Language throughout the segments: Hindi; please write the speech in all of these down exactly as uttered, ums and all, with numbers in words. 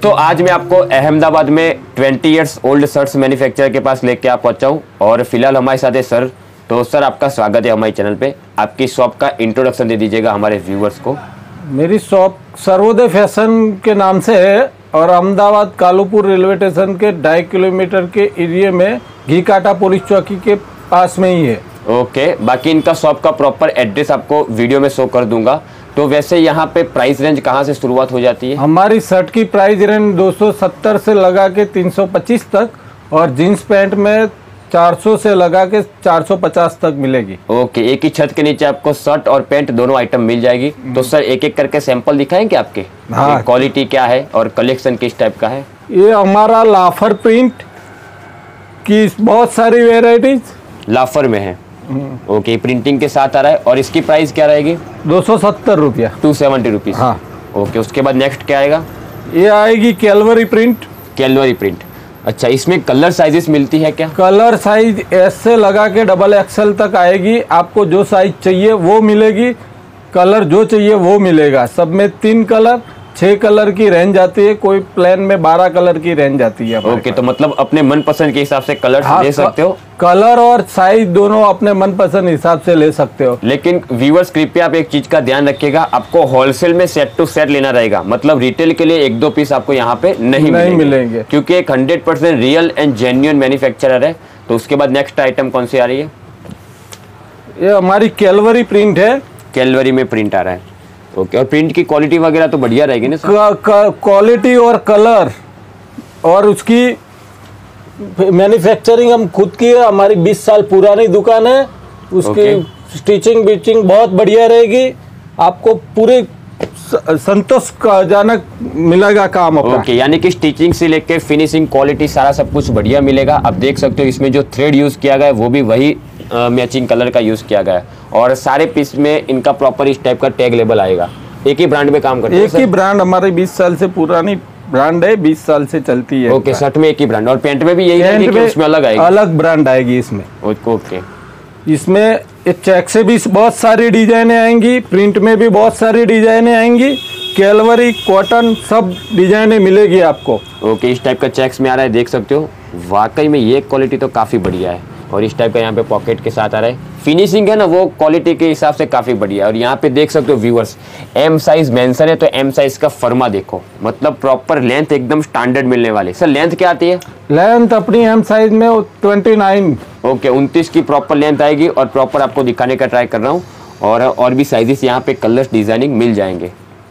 दोस्तों आज मैं आपको अहमदाबाद में twenty years old shirts manufacturer के पास लेके आ पहुंचा हूं और फिलहाल हमारे साथ है सर। तो सर आपका स्वागत है हमारे चैनल पे। आपकी शॉप का इंट्रोडक्शन दे दीजिएगा हमारे व्यूवर्स को। मेरी शॉप सर्वोदय फैशन के नाम से है और अहमदाबाद कालूपुर रेलवे स्टेशन के ढाई किलोमीटर के एरिया में घी काटा पुलिस चौकी के पास में ही है। ओके, बाकी इनका शॉप का प्रॉपर एड्रेस आपको वीडियो में शो कर दूंगा। तो वैसे यहाँ पे प्राइस रेंज कहाँ से शुरुआत हो जाती है? हमारी शर्ट की प्राइस रेंज दो सौ सत्तर से लगा के तीन सौ पच्चीस तक और जीन्स पैंट में चार सौ से लगा के चार सौ पचास तक मिलेगी। ओके, एक ही छत के नीचे आपको शर्ट और पैंट दोनों आइटम मिल जाएगी। तो सर एक एक करके सैंपल दिखाएंगे आपके? हाँ। क्वालिटी क्या है और कलेक्शन किस टाइप का है? ये हमारा लाफर प्रिंट की बहुत सारी वेराइटीज लाफर में है। ओके, प्रिंटिंग के साथ आ रहा है और इसकी प्राइस क्या रहेगी? दो सौ सत्तर रुपया टू सेवेंटी रुपीज। हाँ। ओके, उसके बाद नेक्स्ट क्या आएगा? ये आएगी कैलवरी प्रिंट। कैलवरी प्रिंट, अच्छा। इसमें कलर साइजेस मिलती है क्या? कलर साइज एस से लगा के डबल एक्सएल तक आएगी। आपको जो साइज चाहिए वो मिलेगी, कलर जो चाहिए वो मिलेगा। सब में तीन कलर छह कलर की रेंज आती है, कोई प्लेन में बारह कलर की रेंज आती है। ओके, तो मतलब अपने मनपसंद के हिसाब से कलर हाँ, ले सकते हो। कलर और साइज दोनों अपने मनपसंद हिसाब से ले सकते हो। लेकिन व्यूअर्स कृपया आप एक चीज का ध्यान रखिएगा, आपको होलसेल में सेट टू सेट लेना रहेगा। मतलब रिटेल के लिए एक दो पीस आपको यहाँ पे नहीं, नहीं मिलेंगे, मिलेंगे क्योंकि एक hundred percent real and genuine manufacturer है। तो उसके बाद नेक्स्ट आइटम कौन सी आ रही है? ये हमारी कैलवरी प्रिंट है। कैलवरी में प्रिंट आ रहा है। ओके, और प्रिंट की क्वालिटी वगैरह तो बढ़िया रहेगी ना? क्वालिटी और कलर और उसकी मैन्युफैक्चरिंग हम खुद की है। हमारी बीस साल पुरानी दुकान है। उसकी स्टिचिंग बिचिंग बहुत बढ़िया रहेगी। आपको पूरे संतोषजनक मिलेगा काम अपना। ओके, यानी कि स्टिचिंग से लेके फिनिशिंग क्वालिटी सारा सब कुछ बढ़िया मिलेगा। आप देख सकते हो इसमें जो थ्रेड यूज किया गया है वो भी वही मैचिंग कलर का यूज किया गया है और सारे पीस में इनका प्रॉपर इस टाइप का टैग लेबल आएगा। एक ही ब्रांड में काम करते हैं? एक ही ब्रांड, हमारी बीस साल से पुरानी ब्रांड है, बीस साल से चलती है। ओके, शर्ट में एक ही ब्रांड और पैंट में भी यही है कि उसमें अलग आएगी? अलग ब्रांड आएगी इसमें। ओके, इसमें चेक से भी बहुत सारी डिजाइनें आएंगी, प्रिंट में भी बहुत सारी डिजाइनें आएंगी, कैलवरी कॉटन सब डिजाइनें मिलेगी आपको। ओके, इस टाइप का चेक्स में आ रहा है, देख सकते हो। वाकई में ये क्वालिटी तो काफ़ी बढ़िया है और इस टाइप का यहाँ पे पॉकेट के साथ आ रहा है। फिनिशिंग है ना वो क्वालिटी के हिसाब से काफ़ी बढ़िया है। और यहाँ पे देख सकते हो व्यूअर्स, एम साइज मेंशन है तो एम साइज का फर्मा देखो, मतलब प्रॉपर लेंथ एकदम स्टैंडर्ड मिलने वाली। सर लेंथ क्या आती है? लेंथ अपनी एम साइज में ट्वेंटी नाइन। ओके, उनतीस की प्रॉपर लेंथ आएगी और प्रॉपर आपको दिखाने का ट्राई कर रहा हूँ। और और भी साइजेस यहाँ पे कलर्स डिजाइनिंग मिल जाएंगे।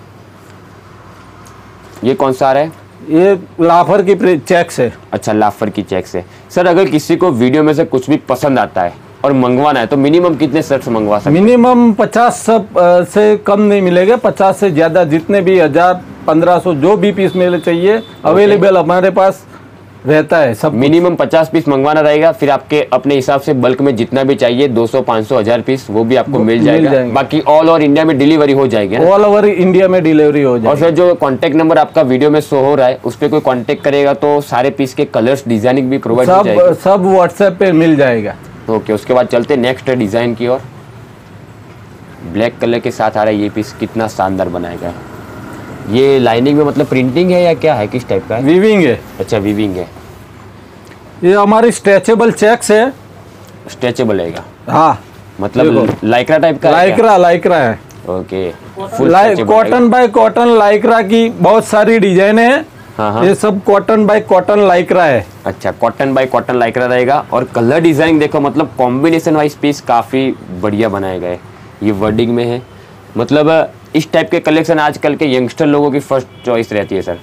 ये कौन सा आ रहा है? ये लाफर की चेक्स है। अच्छा, लाफर की चेक्स है। सर अगर किसी को वीडियो में से कुछ भी पसंद आता है और मंगवाना है तो मिनिमम कितने शर्ट्स मंगवा सकते हैं? मिनिमम पचास से कम नहीं मिलेगा, पचास से ज्यादा जितने भी हजार पंद्रह सौ जो भी पीस मिले चाहिए अवेलेबल हमारे पास रहता है। सब मिनिमम पचास पीस मंगवाना रहेगा, फिर आपके अपने हिसाब से बल्क में जितना भी चाहिए दो सौ पाँच सौ हजार पीस वो भी आपको मिल जाएगा। बाकी ऑल ओवर इंडिया में डिलीवरी हो जाएगी। ऑल ओवर इंडिया में डिलीवरी हो जाएगी। और फिर जो कांटेक्ट नंबर आपका वीडियो में शो हो रहा है उस पर कोई कांटेक्ट करेगा तो सारे पीस के कलर्स डिजाइनिंग भी प्रोवाइड हो जाएगी? सब व्हाट्सएप पे मिल जाएगा। ओके, उसके बाद चलते नेक्स्ट डिजाइन की ओर। ब्लैक कलर के साथ आ रहा है ये पीस, कितना शानदार बनाएगा। ये लाइनिंग में मतलब प्रिंटिंग है या क्या है, किस टाइप का है? वीविंग है। अच्छा, वीविंग है। ये हमारी स्ट्रेचेबल चेक्स है। स्ट्रेचेबल है? हाँ, मतलब लाइक्रा टाइप का? लाइक्रा लाइक्रा है। Okay, cotton by cotton lycra की बहुत सारी डिजाइनें हैं। हाँ हाँ। ये सब कॉटन बाय कॉटन लाइक्रा है। अच्छा, कॉटन बाय कॉटन लाइक्रा रहेगा। और कलर डिजाइन देखो, मतलब कॉम्बिनेशन वाइज पीस काफी बढ़िया बनाए गए। ये वर्डिंग में है, मतलब इस टाइप के कलेक्शन आजकल के यंगस्टर लोगों की फर्स्ट चॉइस रहती है। सर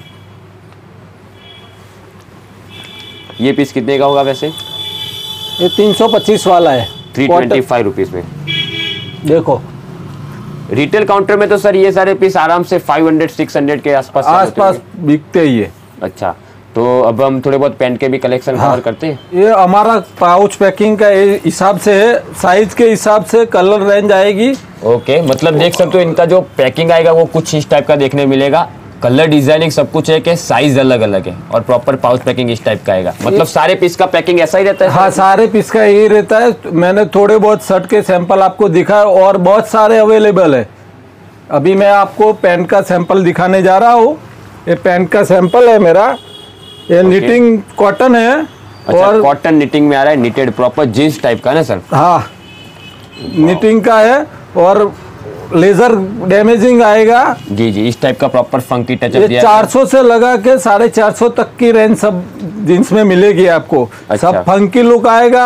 ये पीस कितने का होगा वैसे? ये तीन सौ पच्चीस वाला है, थ्री ट्वेंटी फाइव रुपीज में। देखो रिटेल काउंटर में तो सर ये सारे पीस आराम से पाँच सौ छह सौ के आसपास आसपास बिकते ही है। अच्छा, तो अब हम थोड़े बहुत पेन के भी कलेक्शन कवर हाँ। करते हैं। ये हमारा पाउच पैकिंग का हिसाब से है, साइज के हिसाब से कलर रेंज आएगी। ओके, मतलब देख सकते हो इनका जो पैकिंग आएगा वो कुछ इस टाइप का देखने मिलेगा। कलर डिजाइनिंग सब कुछ है कि साइज अलग अलग है और प्रॉपर पाउच पैकिंग इस टाइप का आएगा। मतलब सारे पीस का पैकिंग ऐसा ही रहता है? हाँ, सारे पीस का यही रहता है। मैंने थोड़े बहुत शर्ट के सैंपल आपको दिखाया और बहुत सारे अवेलेबल है। अभी मैं आपको पैंट का सैंपल दिखाने जा रहा हूँ। ये पैंट का सैंपल है मेरा, ये निटिंग कॉटन है। अच्छा, और कॉटन निटिंग में आ रहा है, निटेड प्रॉपर जींस टाइप का ना सर? हाँ, निटिंग का है और लेजर डैमेजिंग आएगा। जी जी, इस टाइप का प्रॉपर फंकी टचअप ये दिया चार सौ से लगा के साढ़े चार सौ तक की रेंज सब जींस में मिलेगी आपको। अच्छा। सब फंकी लुक आएगा,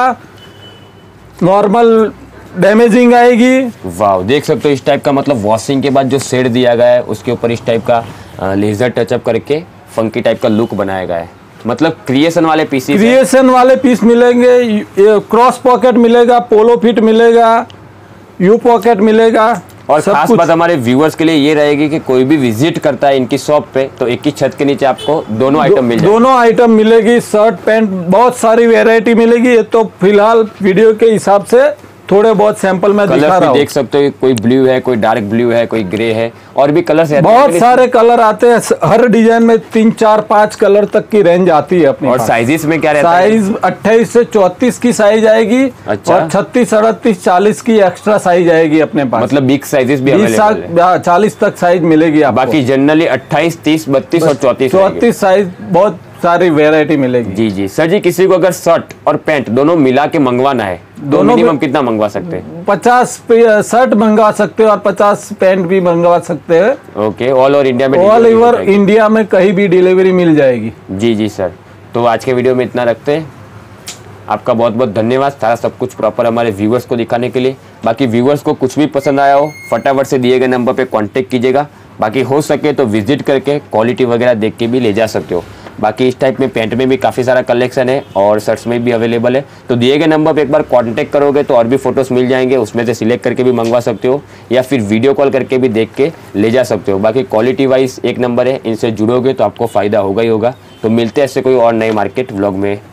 नॉर्मल डैमेजिंग आएगी। वाह, देख सकते हो इस टाइप का, मतलब वॉशिंग के बाद जो शेड दिया गया है उसके ऊपर इस टाइप का लेजर टचअप करके फंकी टाइप का लुक बनाया गया है। मतलब क्रिएशन वाले पीस क्रिएशन वाले पीस मिलेंगे। ये क्रॉस पॉकेट मिलेगा, पोलो फिट मिलेगा, यू पॉकेट मिलेगा। और सब खास कुछ। बात हमारे व्यूअर्स के लिए ये रहेगी कि कोई भी विजिट करता है इनकी शॉप पे तो एक ही छत के नीचे आपको दोनों आइटम मिल जाएंगे। दोनों आइटम मिलेगी, शर्ट पैंट बहुत सारी वैरायटी मिलेगी। ये तो फिलहाल वीडियो के हिसाब से थोड़े बहुत सैंपल में दिखा रहा हूँ। देख सकते हो कोई ब्लू है, कोई डार्क ब्लू है, कोई ग्रे है, और भी कलर्स हैं। बहुत सारे कलर आते हैं, हर डिजाइन में तीन चार पांच कलर तक की रेंज आती है अपनी। और साइजेस में क्या रहता है? साइज अट्ठाईस से चौतीस की साइज आएगी। अच्छा। और छत्तीस अड़तीस चालीस की एक्स्ट्रा साइज आएगी अपने पास। मतलब बिग साइजेस भी अवेलेबल है। चालीस तक साइज मिलेगी आपको। बाकी जनरली अट्ठाईस, तीस, बत्तीस और चौतीस चौतीस साइज बहुत सारी वैरायटी मिलेगी। जी जी सर जी, किसी को अगर शर्ट और पैंट दोनों मिला के मंगवाना है तो दोनों मिनिमम कितना मंगवा सकते हैं? पचास शर्ट मंगवा सकते हो और पचास पैंट भी मंगवा सकते हैं। ओके, ऑल ओवर इंडिया में ऑल delivery ओवर हो जाएगी। इंडिया में कहीं भी डिलीवरी मिल जाएगी। जी जी सर, तो आज के वीडियो में इतना रखते हैं। आपका बहुत बहुत धन्यवाद सारा सब कुछ प्रॉपर हमारे व्यूअर्स को दिखाने के लिए। बाकी व्यूअर्स को कुछ भी पसंद आया हो फटाफट से दिए गए नंबर पे कांटेक्ट कीजिएगा। बाकी हो सके तो विजिट करके क्वालिटी वगैरह देख के भी ले जा सकते हो। बाकी इस टाइप में पैंट में भी काफ़ी सारा कलेक्शन है और शर्ट्स में भी अवेलेबल है। तो दिए गए नंबर पे एक बार कांटेक्ट करोगे तो और भी फोटोज़ मिल जाएंगे, उसमें से सिलेक्ट करके भी मंगवा सकते हो या फिर वीडियो कॉल करके भी देख के ले जा सकते हो। बाकी क्वालिटी वाइज एक नंबर है, इनसे जुड़ोगे तो आपको फ़ायदा होगा ही होगा। तो मिलते हैं ऐसे कोई और नए मार्केट व्लॉग में।